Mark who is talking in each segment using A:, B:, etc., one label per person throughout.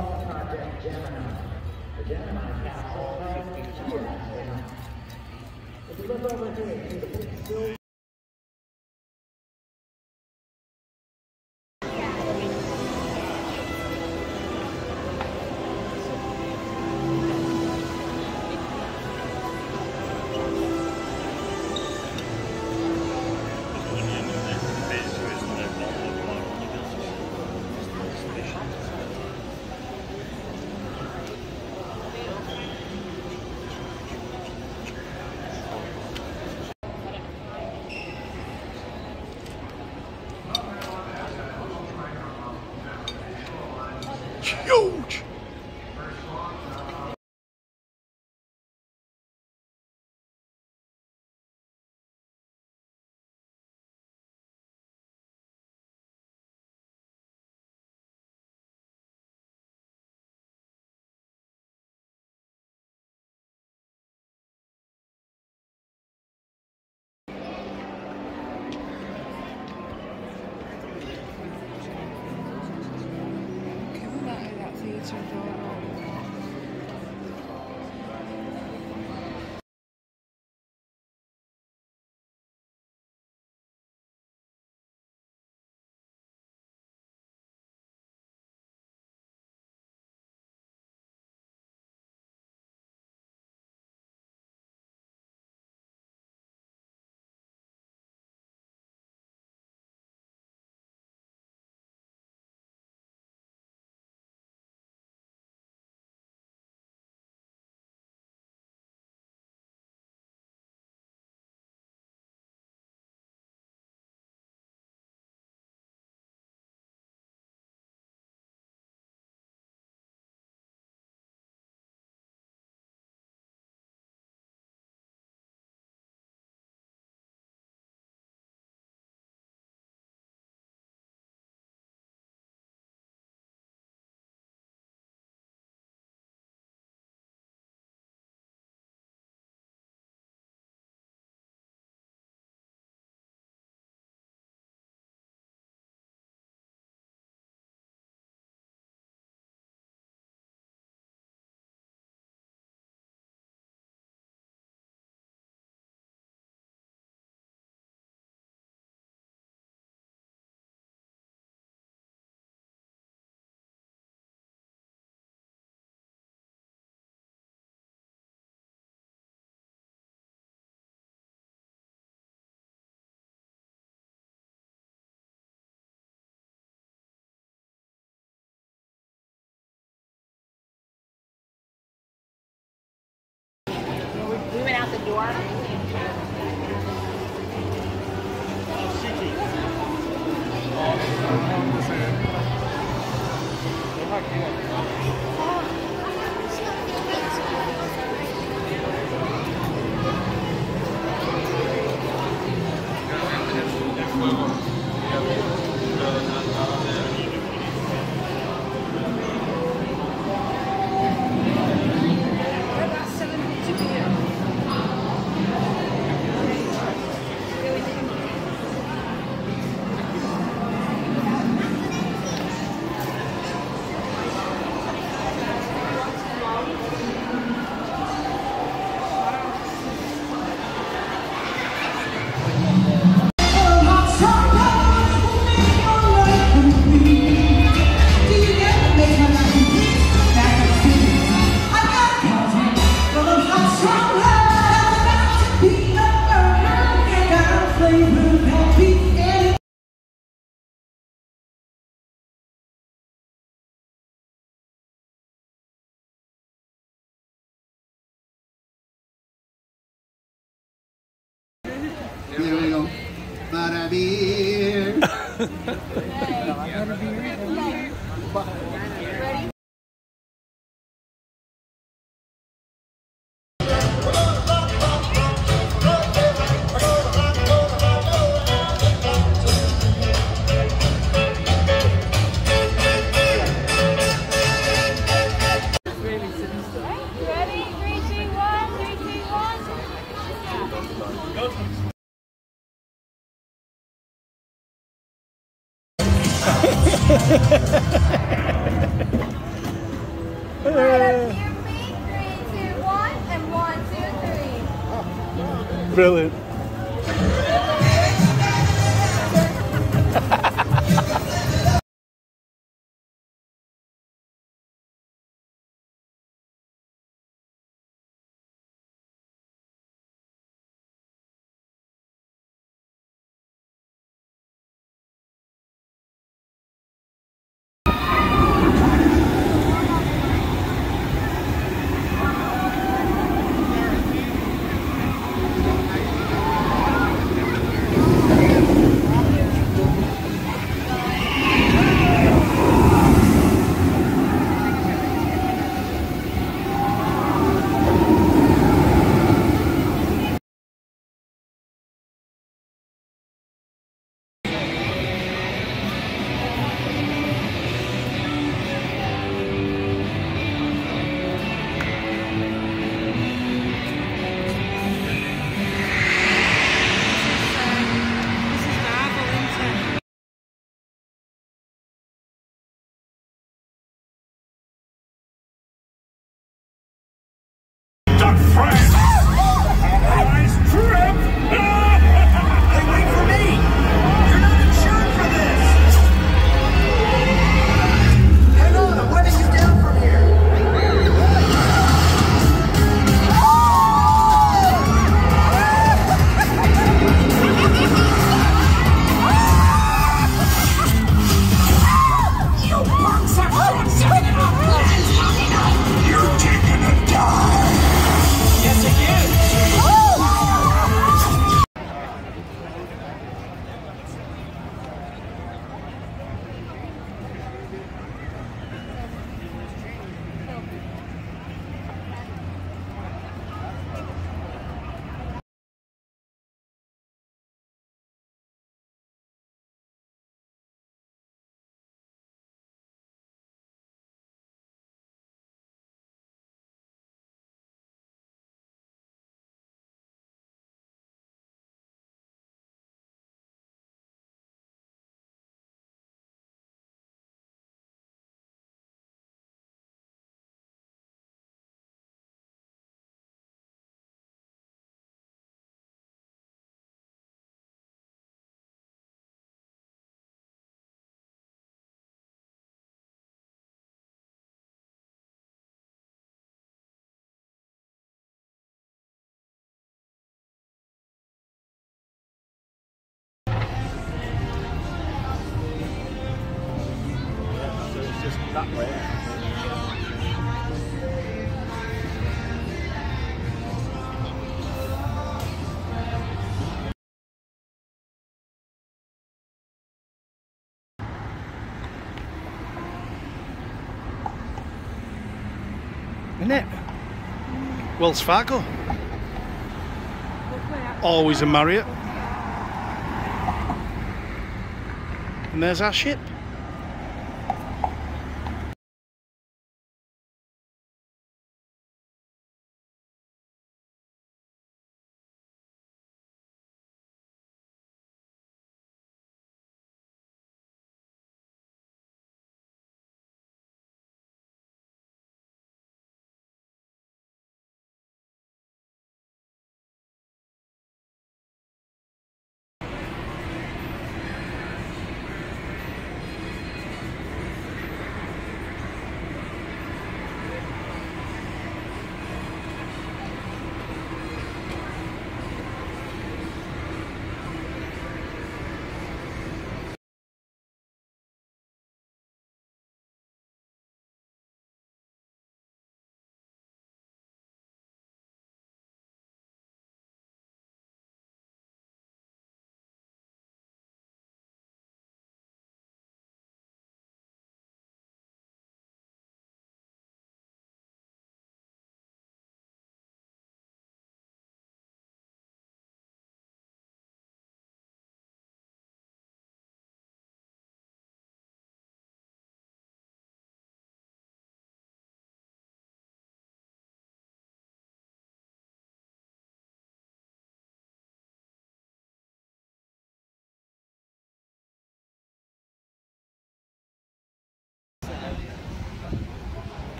A: Huge!
B: We went out the door.
C: Here we go. Butterbeer.
B: Ready?
D: Ready? 3, 2, 1. 3, 2, 1. Go. Right up here, please. 3, 2, 1, and 1, 2, 3.
A: Brilliant. That way. Isn't it? Wells Fargo. Always a Marriott. And there's our ship.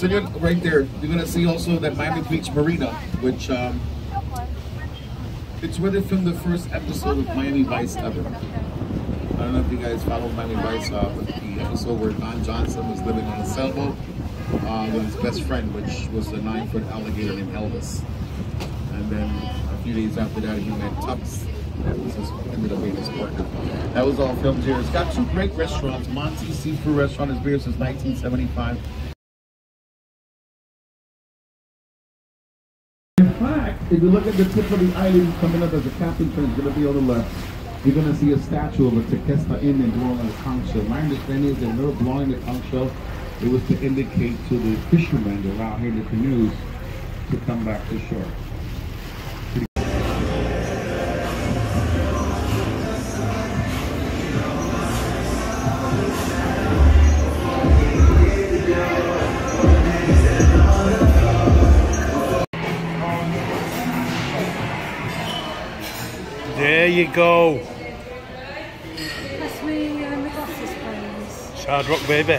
E: So you're right there. You're gonna see also that Miami Beach Marina, which it's where they filmed the first episode of Miami Vice ever. I don't know if you guys follow Miami Vice, but the episode where Don Johnson was living on a sailboat with his best friend, which was a 9-foot alligator named Elvis. And then a few days after that, he met Tubbs. That was ended up being his partner. That was all filmed here. It's got 2 great restaurants. Monty's Seafood Restaurant has been here since 1975. In fact, if you look at the tip of the island coming up as the captain train is going to be on the left, you're going to see a statue of a Tequesta Indian blowing on the conch shell. My understanding is that they were blowing the conch shell. It was to indicate to the fishermen that are out here in the canoes to come back to shore.
A: There you go.
F: That's me and the glasses friends.
A: It's Hard Rock, baby.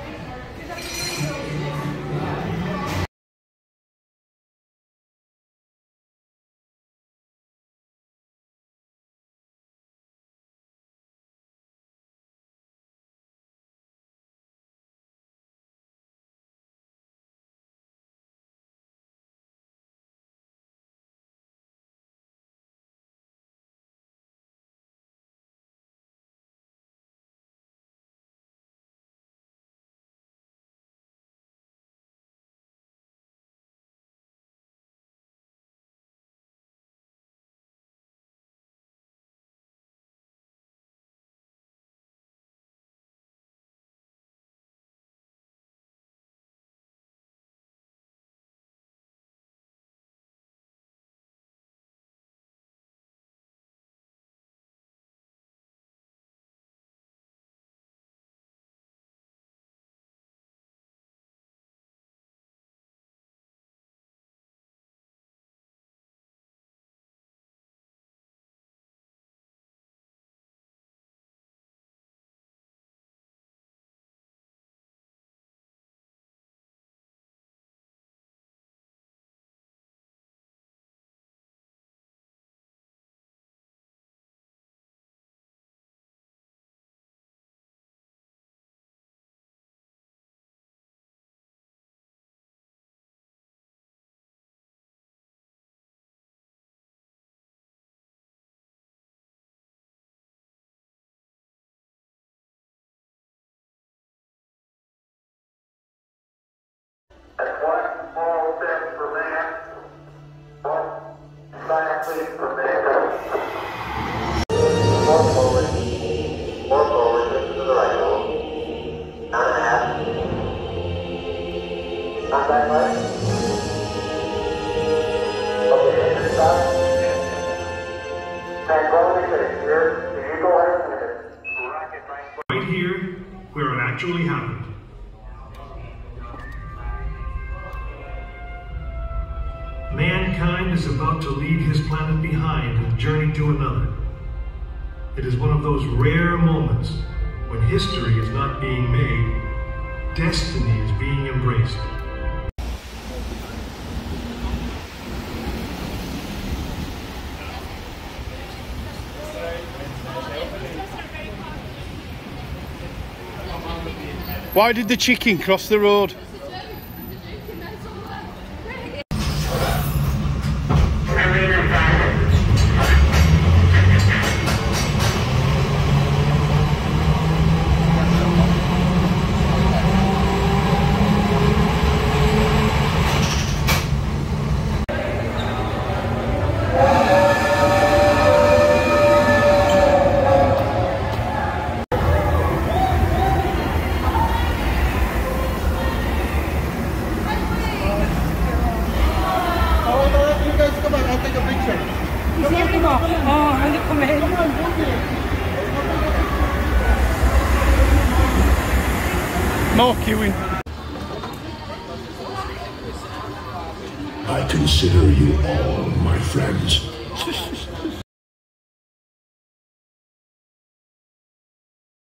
G: That's one small step for man, one giant leap for mankind. More forward, just to the right, down and a half. Not that much. Okay, into the top. Tranquility Base here. The Eagle has landed.
H: Right here, where it actually happened. Mankind is about to leave his planet behind and journey to another. It is one of those rare moments when history is not being made, destiny is being embraced.
A: Why did the chicken cross the road?
G: More queuing.
I: I consider you all my friends.